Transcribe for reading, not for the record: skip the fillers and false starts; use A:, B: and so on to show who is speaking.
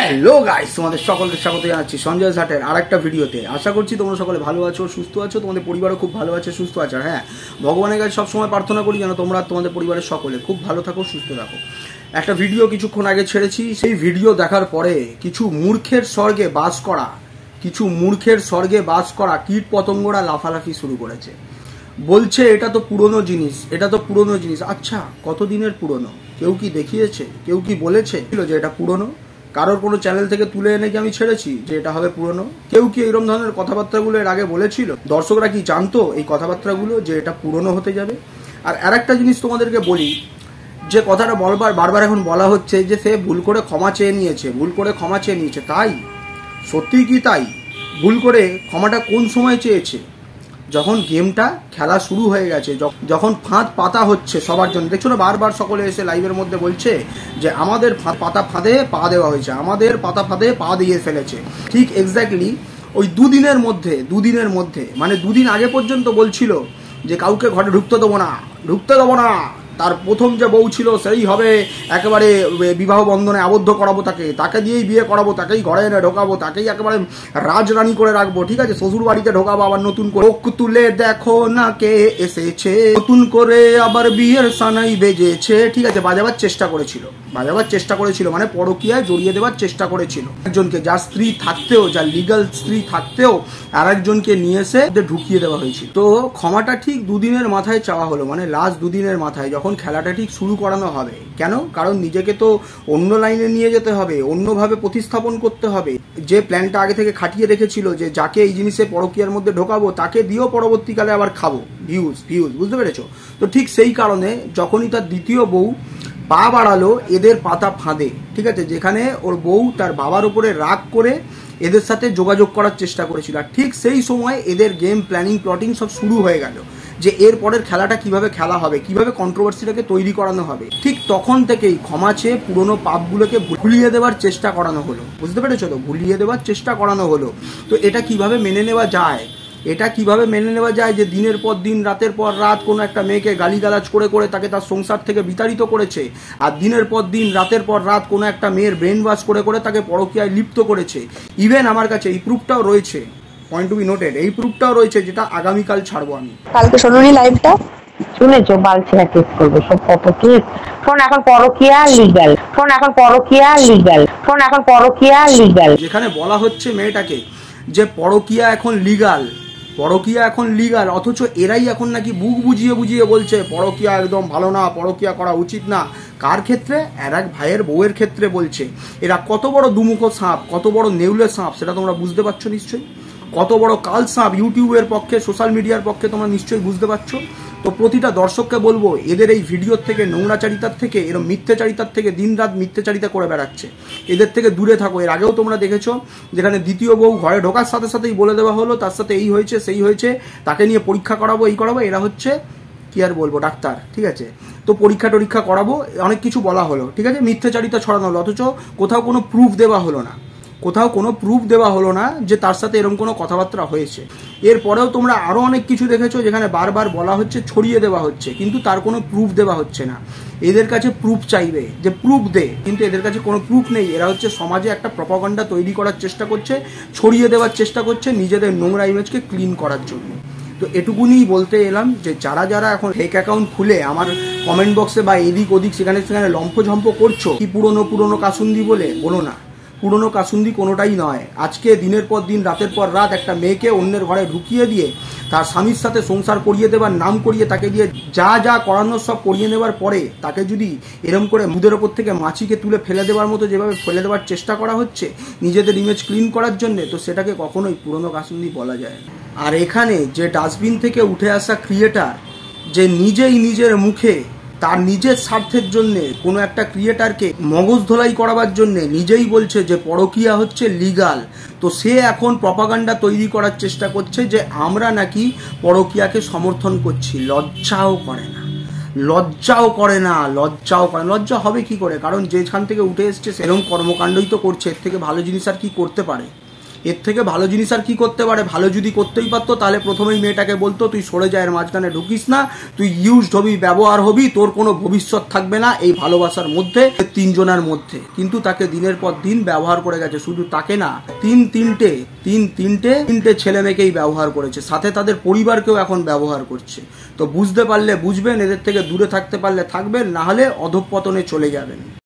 A: Hello guys, তোমাদের সকলকে স্বাগত জানাচ্ছি সঞ্জয় ঝাটের আরেকটা ভিডিওতে। আশা করছি তোমরা সকলে ভালো আছো, সুস্থ আছো, তোমাদের পরিবারও খুব ভালো আছে, সুস্থ আছে। হ্যাঁ, ভগবানের কাছে সবসময় প্রার্থনা করি যেন তোমরা তোমাদের পরিবারের সকলে খুব ভালো থাকো, সুস্থ থাকো। একটা ভিডিও কিছুক্ষণ আগে ছেড়েছি, সেই ভিডিও দেখার পরে কিছু মূর্খের স্বর্গে বাস করা কীট পতঙ্গরা লাফালাফি শুরু করেছে। বলছে এটা তো পুরনো জিনিস। আচ্ছা, কতদিনের পুরনো? কেউ কি দেখিয়েছে? কেউ কি বলেছে যে এটা পুরনো? কারোর কোনো চ্যানেল থেকে তুলে এনে কি আমি ছেড়েছি যে এটা হবে পুরনো? কেউ কি এরকম ধরনের কথাবার্তাগুলো এর আগে বলেছিল? দর্শকরা কি জানতো এই কথাবার্তাগুলো যে এটা পুরনো হতে যাবে? আর আরেকটা জিনিস তোমাদেরকে বলি, যে কথাটা বারবার এখন বলা হচ্ছে যে সে ভুল করে ক্ষমা চেয়ে নিয়েছে। তাই সত্যি কি তাই? ভুল করে ক্ষমাটা কোন সময় চেয়েছে? যখন গেমটা খেলা শুরু হয়ে গেছে, যখন ফাঁদ পাতা হচ্ছে সবার জন্য। দেখছো না, বারবার সকলে এসে লাইভের মধ্যে বলছে যে আমাদের পাতা ফাঁদে পা দেওয়া হয়েছে, আমাদের পাতা ফাঁদে পা দিয়ে ফেলেছে। ঠিক এক্স্যাক্টলি ওই দুদিনের মধ্যে মানে দুদিন আগে পর্যন্ত বলছিল যে কাউকে ঘরে ঢুকতে দেবো না। তার প্রথম যে বউ ছিল সেই হবে একেবারে বিবাহ বন্ধনে আবদ্ধ করাবো, তাকে দিয়েই বিয়ে করাবো, তাকেই ঘরে এনে ঢোকাবো, তাকেই একেবারে রাজরানী করে রাখবো। ঠিক আছে, শ্বশুর বাড়িতে ঢোকাবো আবার নতুন করে, চোখ তুলে দেখো না কে এসেছে, নতুন করে আবার বিয়ের সানাই বেজেছে। ঠিক আছে, বাজাবার চেষ্টা করেছিল মানে পরকীয়ায় জড়িয়ে দেওয়ার চেষ্টা করেছিল একজনকে, যার স্ত্রী থাকতেও, যার লিগাল স্ত্রী থাকতেও আর একজনকে নিয়ে এসে ঢুকিয়ে দেওয়া হয়েছিল। তো ক্ষমাটা ঠিক দুদিনের মাথায় চাওয়া হলো, মানে লাস্ট দুদিনের মাথায় যখন খেলাটা ঠিক শুরু করানো হবে। কেন? কারণ নিজেকে তো অন্য লাইনে নিয়ে যেতে হবে, অন্যভাবে প্রতিস্থাপন করতে হবে। যে প্ল্যানটা আগে থেকে খাটিয়ে রেখেছিল যে যাকে এই জিনিসে পরকীয়ার মধ্যে ঢোকাবো তাকে দিয়েও পরবর্তীকালে আবার খাবো ভিউজ, বুঝতে পেরেছো? তো ঠিক সেই কারণে যখনই তার দ্বিতীয় বউ পা বাড়ালো এদের পাতা ফাঁদে, ঠিক আছে, যেখানে ওর বউ তার বাবার উপরে রাগ করে এদের সাথে যোগাযোগ করার চেষ্টা করেছিল, আর ঠিক সেই সময় এদের গেম প্ল্যাটিং সব শুরু হয়ে গেল যে এর পরের খেলাটা কিভাবে খেলা হবে, কিভাবে কন্ট্রোভার্সিটাকে তৈরি করানো হবে। ঠিক তখন থেকেই ক্ষমা চেয়ে পুরনো পাপগুলোকে ভুলিয়ে দেওয়ার চেষ্টা করানো হলো, বুঝতে পেরেছো তো? তো এটা কিভাবে মেনে নেওয়া যায় যে দিনের পর দিন, রাতের পর রাত কোনো একটা মেয়েকে গালিগালাজ করে তাকে তার সংসার থেকে বিতাড়িত করেছে, আর দিনের পর দিন, রাতের পর রাত কোনো একটা মেয়ের ব্রেন ওয়াশ করে তাকে পরকীয়ায় লিপ্ত করেছে। ইভেন আমার কাছে এই প্রুফটাও রয়েছে, পয়েন্ট টু বি নোটেড, এই প্রুফটাও রয়েছে, যেটা আগামীকাল ছাড়বো আমি।
B: কালকে শোনোনি লাইভটা? শুনেছো? বালছেনা কেস করবে, সব কত কেস। ফোন এখন পরকীয়া লিগ্যাল।
A: যেখানে বলা হচ্ছে মেয়েটাকে যে পরকীয়া এখন লিগ্যাল, অথচ এরাই এখন নাকি বুক বুঝিয়ে বলছে পরকীয়া একদম ভালো না, পরকীয়া করা উচিত না। কার ক্ষেত্রে? আর এক ভাইয়ের বউয়ের ক্ষেত্রে বলছে। এরা কত বড় দুমুখ সাপ, কত বড় নেউলে সাপ, সেটা তোমরা বুঝতে পারছো নিশ্চয়ই। কত বড় কাল সাপ ইউটিউবের পক্ষে, সোশ্যাল মিডিয়ার পক্ষে, তোমরা নিশ্চয়ই বুঝতে পারছো। তো প্রতিটা দর্শককে বলবো, এদের এই ভিডিওর থেকে, নোংরাচারিতার থেকে, এরকম মিথ্যাচারিতার থেকে, দিন রাত মিথ্যাচারিতা করে বেড়াচ্ছে, এদের থেকে দূরে থাকো। এর আগেও তোমরা দেখেছো যেখানে দ্বিতীয় বউ ঘরে ঢোকার সাথে সাথেই বলে দেওয়া হলো তার সাথে এই হয়েছে সেই হয়েছে, তাকে নিয়ে পরীক্ষা করাবো, এই করাবো। এরা হচ্ছে কি আর বলবো, ডাক্তার, ঠিক আছে? তো পরীক্ষা করাবো, অনেক কিছু বলা হলো, ঠিক আছে, মিথ্যাচারিতা ছড়ানো হলো, অথচ কোথাও কোনো প্রুফ দেওয়া হলো না যে তার সাথে এরকম কোনো কথাবার্তা হয়েছে। এরপরেও তোমরা আরো অনেক কিছু দেখেছো যেখানে বারবার বলা হচ্ছে, ছড়িয়ে দেওয়া হচ্ছে, কিন্তু তার কোনো প্রুফ দেওয়া হচ্ছে না। এদের কাছে প্রুফ চাইবে যে প্রুফ দে, কিন্তু এদের কাছে কোনো প্রুফ নেই। এরা হচ্ছে সমাজে একটা প্রপাগান্ডা তৈরি করার চেষ্টা করছে, ছড়িয়ে দেওয়ার চেষ্টা করছে নিজেদের নোংরা ইমেজকে ক্লিন করার জন্য। তো এটুকুনি বলতে এলাম যে যারা এখন ফেক অ্যাকাউন্ট খুলে আমার কমেন্ট বক্সে বা এদিক ওদিক সেখানে লম্ফঝম্প করছো কি পুরনো কাসুন্দি বলে, বলো না, পুরনো কাসুন্দি কোনোটাই নয়। আজকে দিনের পর দিন, রাতের পর রাত একটা মেয়েকে অন্যের ঘরে ঢুকিয়ে দিয়ে তার স্বামীর সাথে সংসার করিয়ে দেবার নাম করিয়ে, তাকে দিয়ে যা করানোর সব করিয়ে নেবার পরে তাকে যদি এরম করে মুদের ওপর থেকে মাছিকে তুলে ফেলে দেওয়ার মতো যেভাবে ফেলে দেওয়ার চেষ্টা করা হচ্ছে নিজেদের ইমেজ ক্লিন করার জন্য, তো সেটাকে কখনোই পুরনো কাসুন্দি বলা যায় না। আর এখানে যে ডাস্টবিন থেকে উঠে আসা ক্রিয়েটার, যে নিজেই নিজের মুখে তার নিজের স্বার্থের জন্যে কোনো একটা ক্রিয়েটারকে মগজ ধোলাই করাবার জন্যে নিজেই বলছে যে পরকীয়া হচ্ছে লিগাল, তো সে এখন প্রপাগান্ডা তৈরি করার চেষ্টা করছে যে আমরা নাকি পরকীয়াকে সমর্থন করছি। লজ্জাও করে না। লজ্জা হবে কি করে? কারণ যেখান থেকে উঠে এসছে সেরকম কর্মকাণ্ডই তো করছে, এর থেকে ভালো জিনিস আর কি করতে পারে? এর থেকে ভালো জিনিস আর কি করতে পারে? ভালো যদি করতেই পারতো তাহলে প্রথমেই মেয়েটাকে বলতো তুই সরে যায়, এর মাঝখানে ঢুকিস না, তুই ইউজড হবি, ব্যবহার হবি, তোর কোনো ভবিষ্যৎ থাকবে না এই ভালোবাসার মধ্যে, তিনজনের মধ্যে। কিন্তু তাকে দিনের পর দিন ব্যবহার করে গেছে। শুধু তাকে না, তিনটে ছেলে মেয়েকেই ব্যবহার করেছে, সাথে তাদের পরিবারকেও এখন ব্যবহার করছে। তো বুঝতে পারলে বুঝবেন, এদের থেকে দূরে থাকতে পারলে থাকবেন, না হলে অধঃপতনে চলে যাবেন।